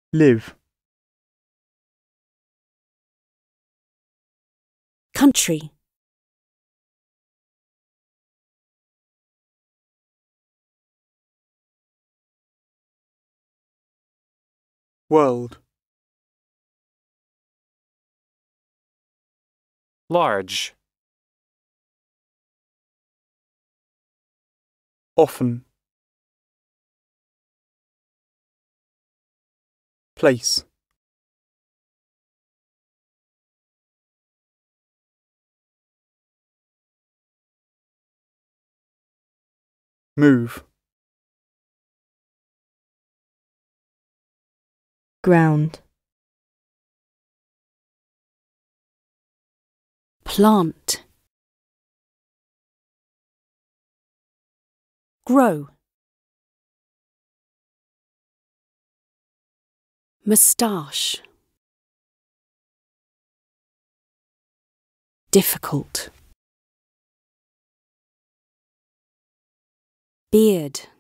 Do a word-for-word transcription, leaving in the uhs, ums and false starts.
live, country, world, large, often, place, move, ground, plant, grow, moustache, difficult, beard,